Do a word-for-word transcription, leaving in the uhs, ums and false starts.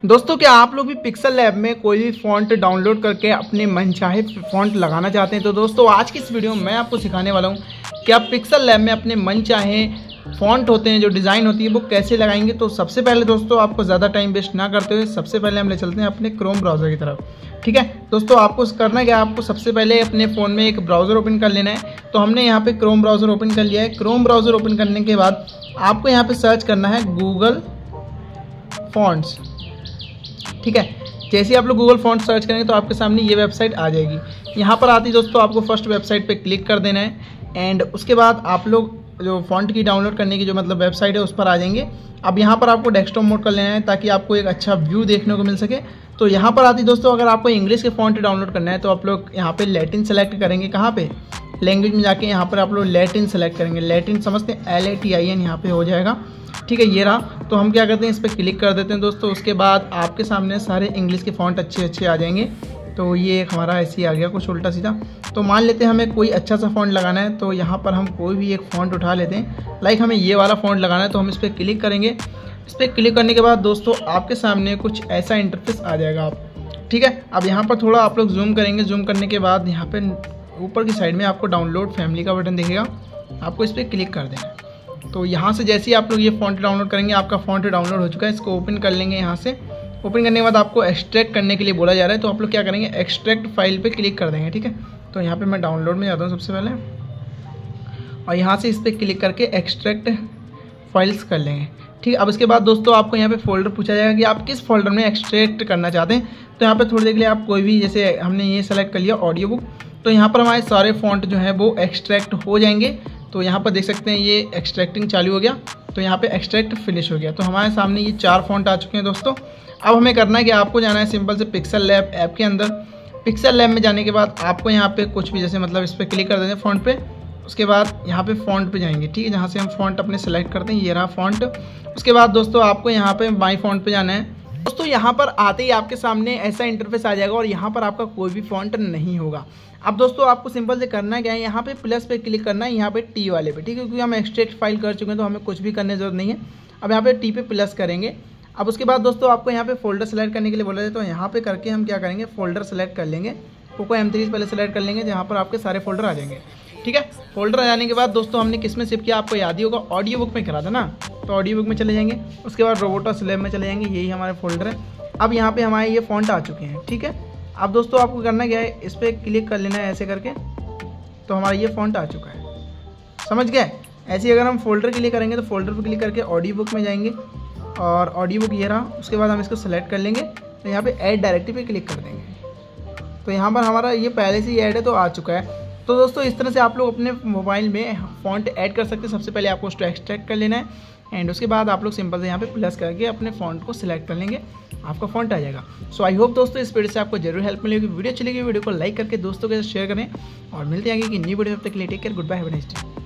दोस्तों क्या आप लोग भी पिक्सल लैब में कोई भी फ़ॉन्ट डाउनलोड करके अपने मनचाहे फ़ॉन्ट लगाना चाहते हैं? तो दोस्तों आज की इस वीडियो में मैं आपको सिखाने वाला हूं कि आप पिक्सल लैब में अपने मनचाहे फ़ॉन्ट होते हैं, जो डिज़ाइन होती है, वो कैसे लगाएंगे। तो सबसे पहले दोस्तों आपको ज़्यादा टाइम वेस्ट ना करते हुए सबसे पहले हम ले चलते हैं अपने क्रोम ब्राउज़र की तरफ। ठीक है दोस्तों, आपको करना क्या, आपको सबसे पहले अपने फ़ोन में एक ब्राउज़र ओपन कर लेना है। तो हमने यहाँ पे क्रोम ब्राउज़र ओपन कर लिया है। क्रोम ब्राउज़र ओपन करने के बाद आपको यहाँ पे सर्च करना है गूगल फॉन्ट्स। ठीक है, जैसे ही आप लोग गूगल फॉन्ट सर्च करेंगे तो आपके सामने ये वेबसाइट आ जाएगी। यहाँ पर आती दोस्तों आपको फर्स्ट वेबसाइट पे क्लिक कर देना है एंड उसके बाद आप लोग जो फॉन्ट की डाउनलोड करने की जो मतलब वेबसाइट है उस पर आ जाएंगे। अब यहाँ पर आपको डेस्कटॉप मोड कर लेना है ताकि आपको एक अच्छा व्यू देखने को मिल सके। तो यहाँ पर आती दोस्तों अगर आपको इंग्लिश के फॉन्ट डाउनलोड करना है तो आप लोग यहाँ पे लैटिन सेलेक्ट करेंगे। कहाँ पे, लैंग्वेज में जाके यहाँ पर आप लोग लैटिन सेलेक्ट करेंगे। लैटिन समझते हैं, L A T I N यहाँ पे हो जाएगा। ठीक है, ये रहा। तो हम क्या करते हैं, इस पर क्लिक कर देते हैं दोस्तों। उसके बाद आपके सामने सारे इंग्लिश के फॉन्ट अच्छे अच्छे आ जाएंगे। तो ये एक हमारा ऐसे ही आ गया कुछ उल्टा सीधा। तो मान लेते हैं हमें कोई अच्छा सा फॉन्ट लगाना है, तो यहाँ पर हम कोई भी एक फॉन्ट उठा लेते हैं। लाइक हमें ये वाला फॉन्ट लगाना है तो हम इस पर क्लिक करेंगे। इस पर क्लिक करने के बाद दोस्तों आपके सामने कुछ ऐसा इंटरफेस आ जाएगा। आप ठीक है, अब यहाँ पर थोड़ा आप लोग जूम करेंगे। जूम करने के बाद यहाँ पे ऊपर की साइड में आपको डाउनलोड फैमिली का बटन दिखेगा, आपको इस पर क्लिक कर देना है। तो यहाँ से जैसे ही आप लोग ये फॉन्ट डाउनलोड करेंगे, आपका फॉन्ट डाउनलोड हो चुका है। इसको ओपन कर लेंगे। यहाँ से ओपन करने के बाद आपको एक्सट्रैक्ट करने के लिए बोला जा रहा है, तो आप लोग क्या करेंगे, एक्सट्रैक्ट फाइल पे क्लिक कर देंगे। ठीक है, तो यहाँ पे मैं डाउनलोड में जाता हूँ सबसे पहले और यहाँ से इस पर क्लिक करके एक्सट्रैक्ट फाइल्स कर लेंगे। ठीक है, अब इसके बाद दोस्तों आपको यहाँ पे फोल्डर पूछा जाएगा कि आप किस फोल्डर में एक्सट्रैक्ट करना चाहते हैं। तो यहाँ पे थोड़ी देर के लिए आप कोई भी, जैसे हमने ये सेलेक्ट कर लिया ऑडियो बुक, तो यहाँ पर हमारे सारे फॉन्ट जो है वो एक्सट्रैक्ट हो जाएंगे। तो यहाँ पर देख सकते हैं ये एक्सट्रैक्टिंग चालू हो गया। तो यहाँ पे एक्सट्रैक्ट फिनिश हो गया। तो हमारे सामने ये चार फॉन्ट आ चुके हैं दोस्तों। अब हमें करना है कि आपको जाना है सिंपल से पिक्सल लैब ऐप के अंदर। पिक्सल लैब में जाने के बाद आपको यहाँ पे कुछ भी, जैसे मतलब इस पर क्लिक कर देते हैं फॉन्ट पे। उसके बाद यहाँ पे फॉन्ट पे जाएंगे। ठीक है, जहाँ से हम फॉन्ट अपने सेलेक्ट करते हैं, ये रहा फॉन्ट। उसके बाद दोस्तों आपको यहाँ पे माई फॉन्ट पे जाना है। दोस्तों यहाँ पर आते ही आपके सामने ऐसा इंटरफेस आ जाएगा और यहाँ पर आपका कोई भी फॉन्ट नहीं होगा। अब दोस्तों आपको सिंपल से करना क्या है, यहाँ पे प्लस पे क्लिक करना है, यहाँ पे टी वाले पे। ठीक है, क्योंकि हम एक्सट्रैक्ट फाइल कर चुके हैं तो हमें कुछ भी करने की जरूरत नहीं है। अब यहाँ पे टी पे प्लस करेंगे। अब उसके बाद दोस्तों आपको यहाँ पे फोल्डर सेलेक्ट करने के लिए बोला जाए, तो यहाँ पे करके हम क्या करेंगे, फोल्डर सेलेक्ट कर लेंगे। पोको एम थ्री पहले सेलेक्ट कर लेंगे, जहाँ पर आपके सारे फोल्डर आ जाएंगे। ठीक है, फोल्डर आ जाने के बाद दोस्तों हमने किस में शिफ्ट किया, आपको याद ही होगा, ऑडियो बुक में करा था ना। तो ऑडियो बुक में चले जाएंगे। उसके बाद रोबोटस लैब में चले जाएंगे, यही हमारे फोल्डर है। अब यहाँ पे हमारे ये फॉन्ट आ चुके हैं। ठीक है, अब दोस्तों आपको करना क्या है, इस पर क्लिक कर लेना है ऐसे करके, तो हमारा ये फॉन्ट आ चुका है। समझ गए? ऐसे ही अगर हम फोल्डर के लिए करेंगे तो फोल्डर पर क्लिक करके ऑडियो बुक में जाएंगे और ऑडियो बुक ये रहा। उसके बाद हम इसको सेलेक्ट कर लेंगे, तो यहाँ पे ऐड डायरेक्टली पे क्लिक कर देंगे। तो यहाँ पर हमारा ये पहले से ही ऐड है तो आ चुका है। तो दोस्तों इस तरह से आप लोग अपने मोबाइल में फॉन्ट ऐड कर सकते हैं। सबसे पहले आपको उसको एक्सट्रैक्ट कर लेना है एंड उसके बाद आप लोग सिंपल से यहाँ पे प्लस करके अपने फॉन्ट को सिलेक्ट कर लेंगे, आपका फॉन्ट आ जाएगा। सो आई होप दोस्तों इस वीडियो से आपको जरूर हेल्प मिलेगी। वीडियो अच्छी लगी वीडियो को लाइक करके दोस्तों के साथ शेयर करें और मिलते हैं आगे की न्यू वीडियो। तब तक के लिए take care, goodbye, have a nice day.